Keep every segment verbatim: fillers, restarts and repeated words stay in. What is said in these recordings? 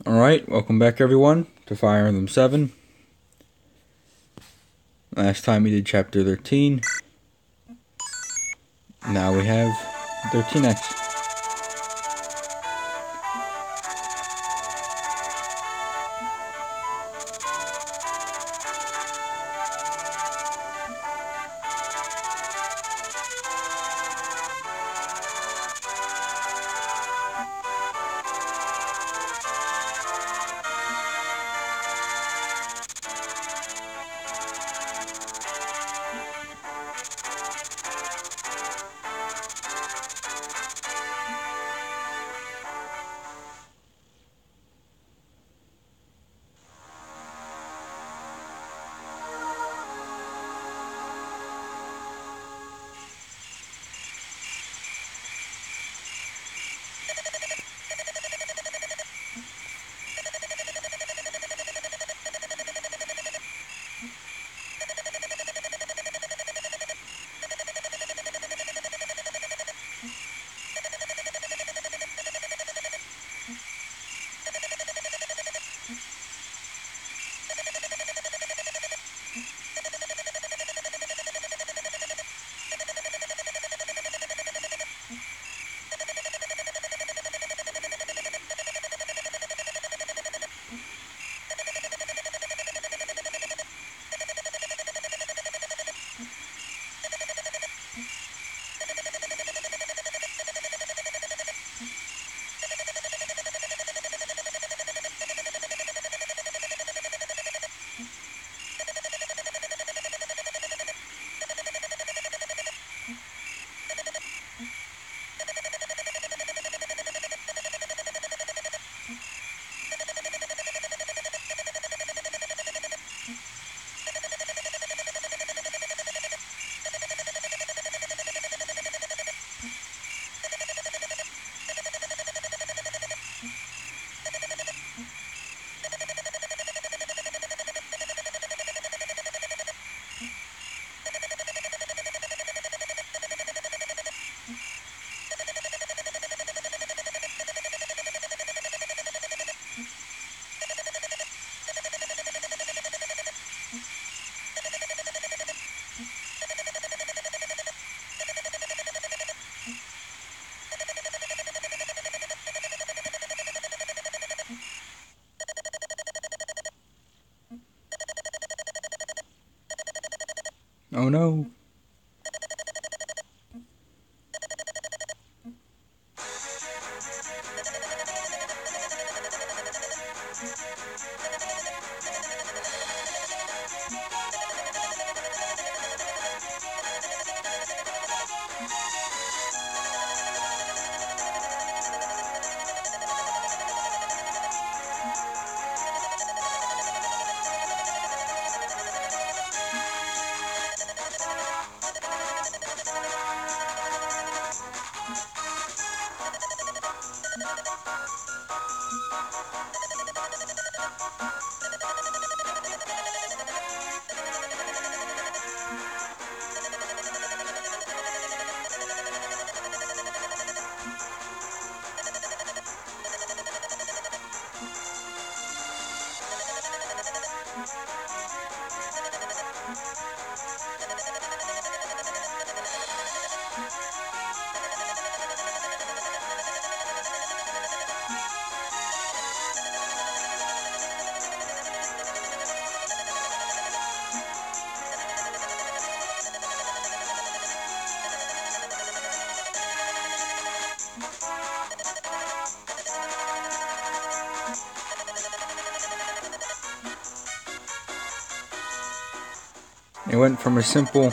Alright, welcome back everyone to Fire Emblem seven. Last time we did chapter thirteen. Now we have thirteen X. Oh no. It went from a simple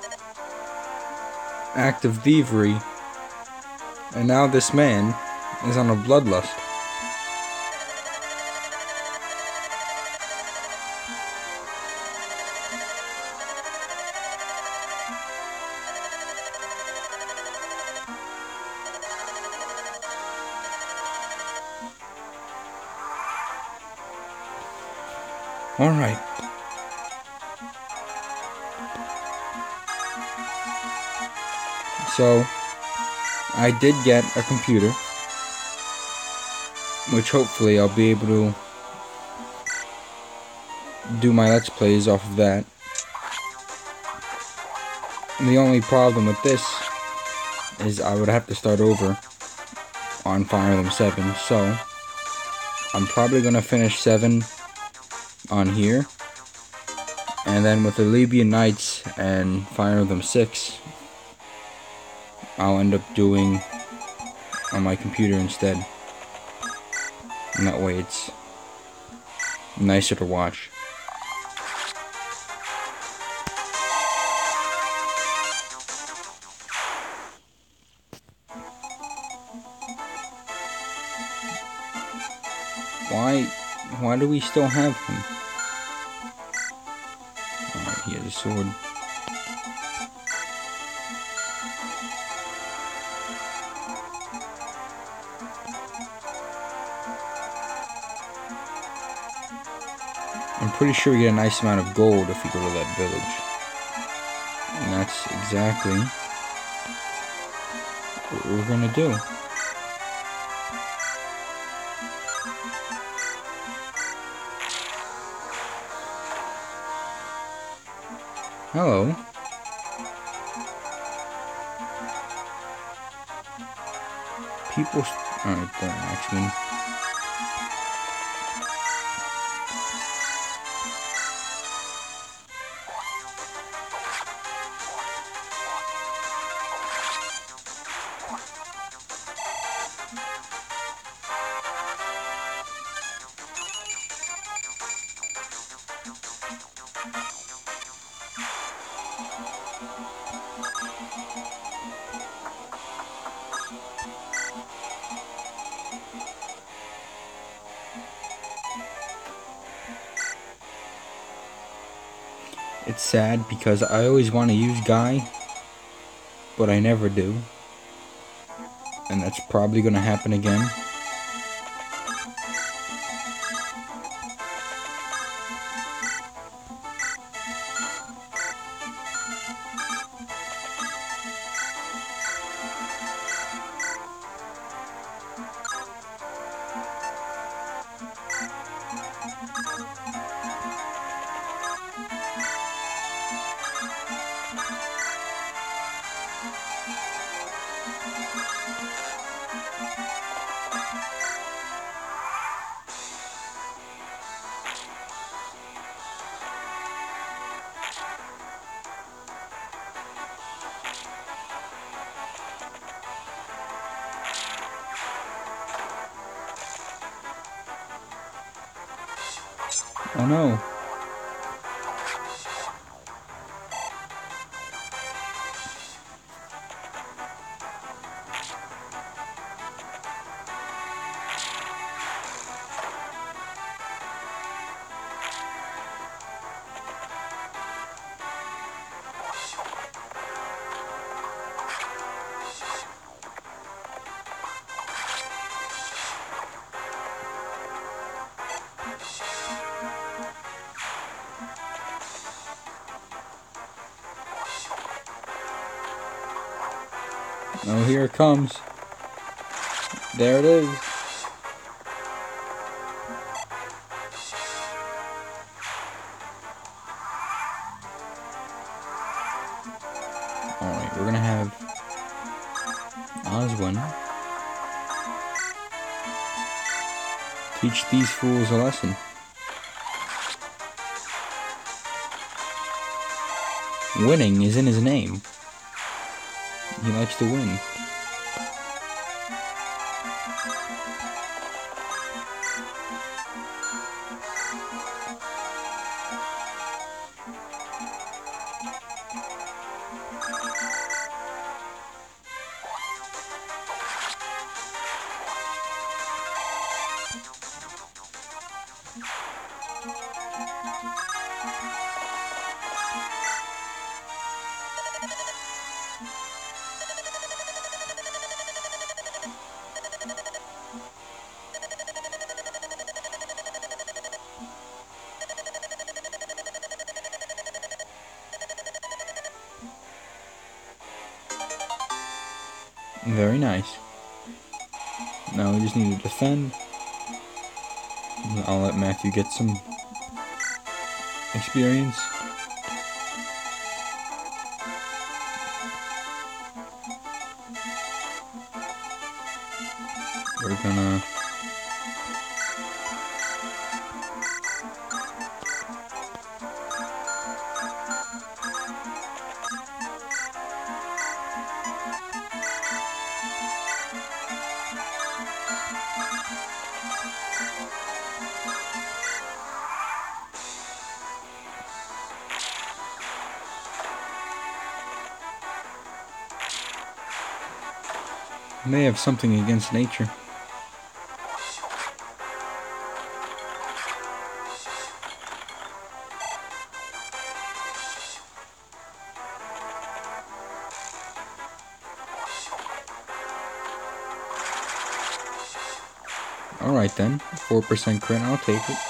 act of thievery, and now this man is on a bloodlust. All right. So, I did get a computer, which hopefully I'll be able to do my Let's Plays off of that. And the only problem with this is I would have to start over on Fire Emblem seven, so I'm probably going to finish seven on here, and then with Arabian Nights and Fire Emblem six, I'll end up doing on my computer instead, and that way it's nicer to watch. Why, why do we still have him? Oh, he has a sword. I'm pretty sure we get a nice amount of gold if we go to that village. And that's exactly what we're gonna do. Hello. People... Alright, there, X-Men. It's sad because I always want to use Guy, but I never do. And that's probably going to happen again. Oh no. Oh, here it comes. There it is. Alright, we're gonna have Oswin teach these fools a lesson. Winning is in his name. He likes to win. Very nice. Now we just need to defend I'll let Matthew get some experience. We're gonna may have something against nature. Alright then, four percent crit, I'll take it.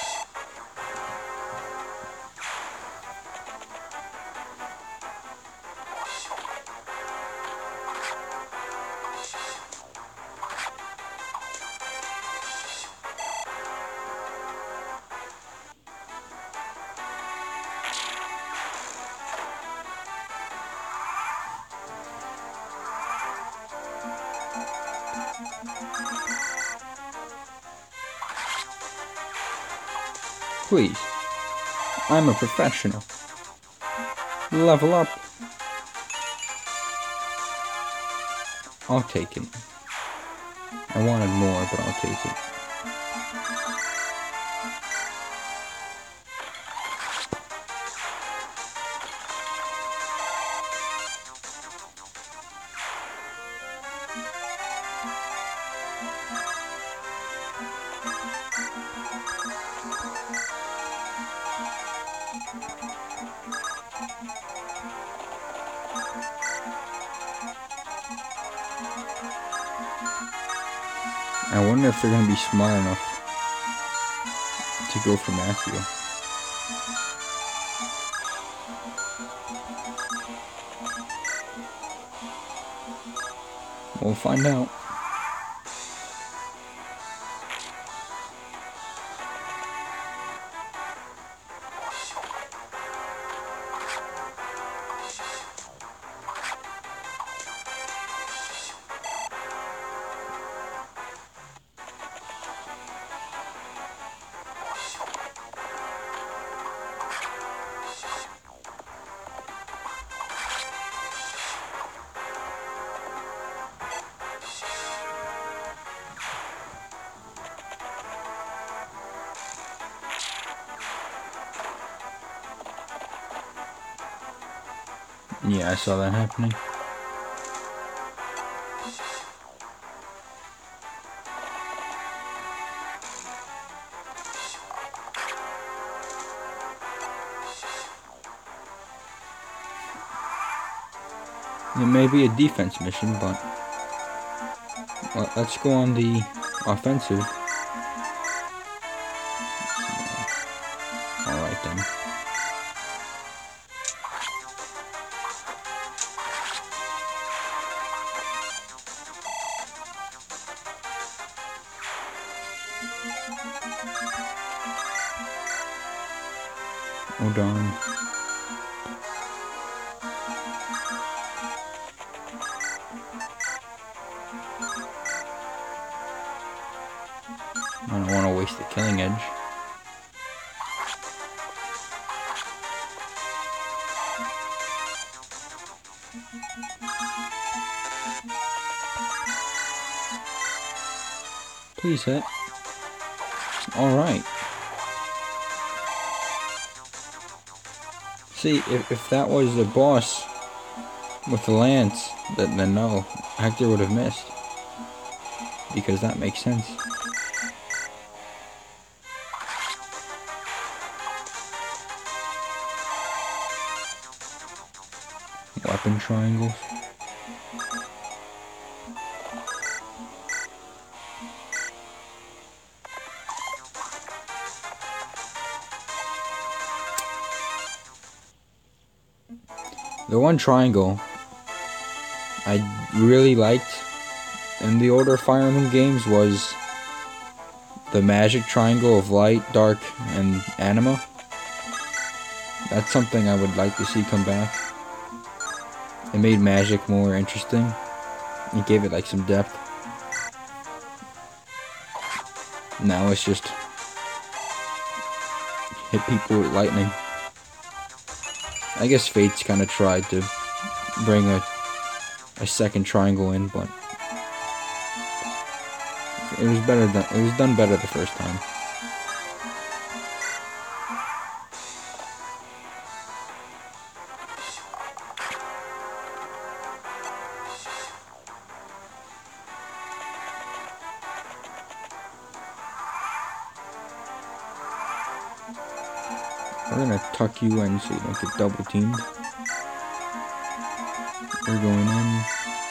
Please. I'm a professional. Level up. I'll take it. I wanted more, but I'll take it. I wonder if they're going to be smart enough to go for Matthew. We'll find out. Yeah, I saw that happening. It may be a defense mission, but well, let's go on the offensive. Alright then. Oh darn. I don't want to waste the killing edge. Please hit. Alright. See, if, if that was the boss with the lance, then, then no, Hector would have missed. Because that makes sense. Weapon triangles. The one triangle I really liked in the older Fire Emblem games was the magic triangle of light, dark, and anima. That's something I would like to see come back. It made magic more interesting. It gave it like some depth. Now it's just hit people with lightning. I guess Fates kind of tried to bring a a second triangle in, but it was better than it was done better the first time. We're gonna tuck you in so you don't get double teamed. We're going in.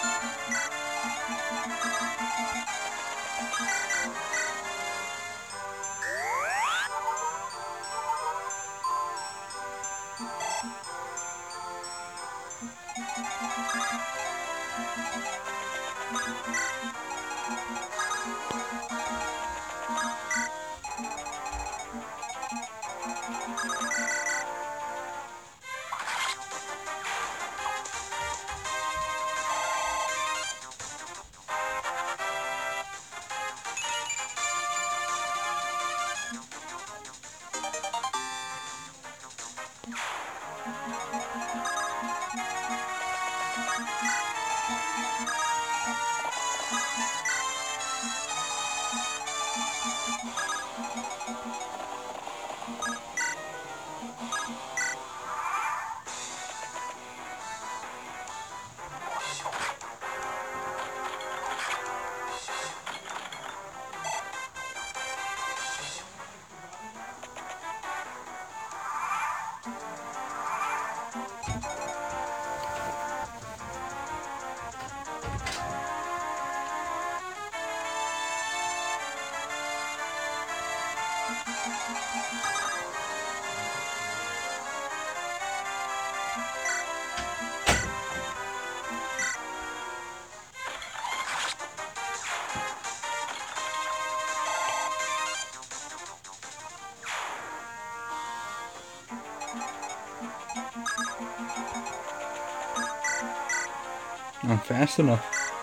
Not fast enough.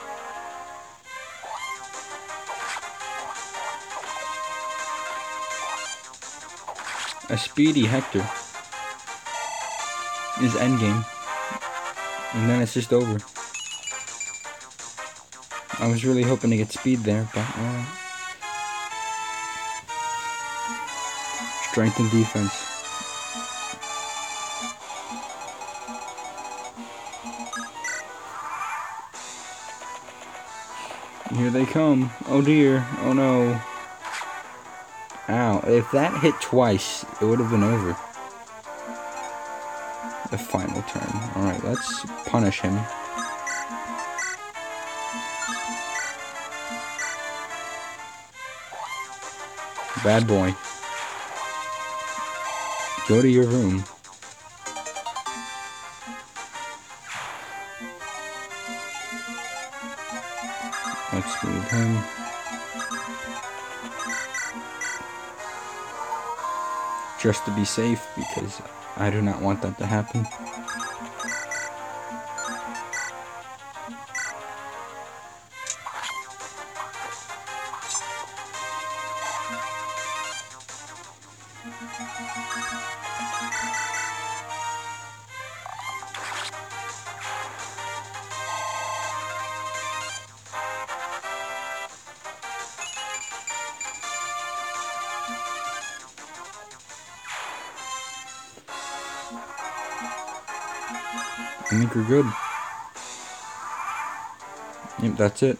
A speedy Hector is endgame, and then it's just over. I was really hoping to get speed there, but uh, strength and defense. Here they come. Oh dear. Oh no. Ow. If that hit twice, it would have been over. The final turn. Alright, let's punish him. Bad boy. Go to your room. Let's move him. Just to be safe, because I do not want that to happen. I think we're good. Yep, that's it.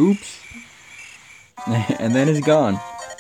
Oops. And then it's gone.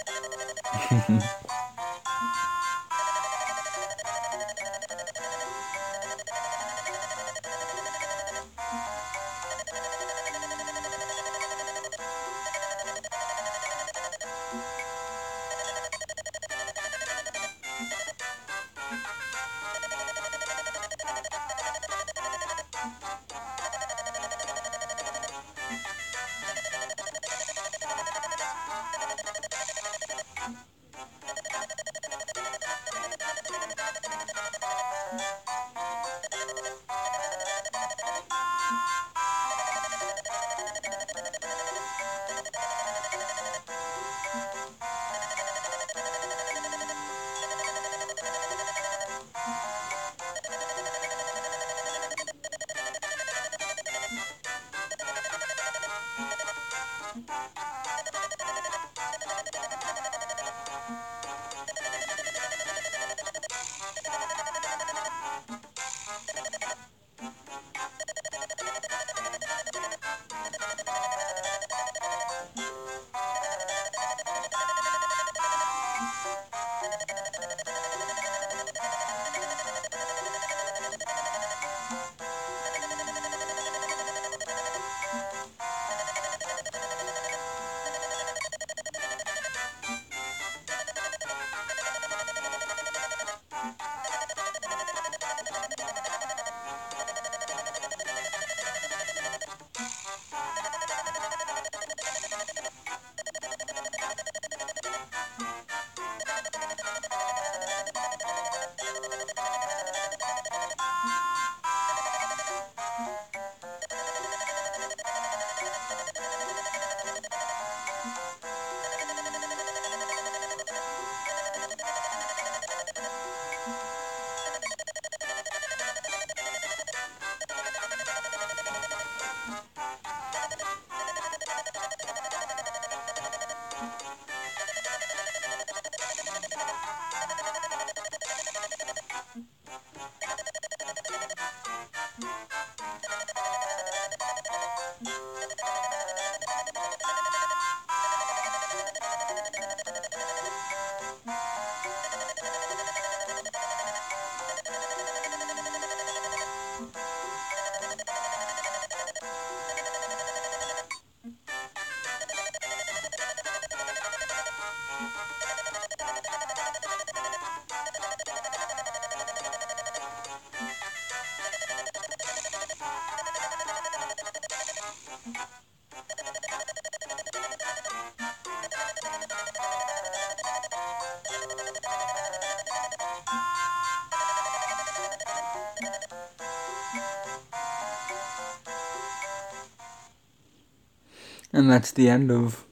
And that's the end of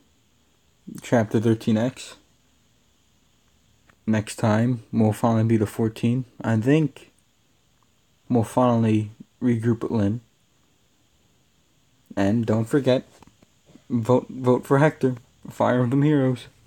Chapter thirteen X. Next time, we'll finally be to fourteen. I think we'll finally regroup at Lynn. And don't forget, vote vote for Hector, Fire Emblem Heroes.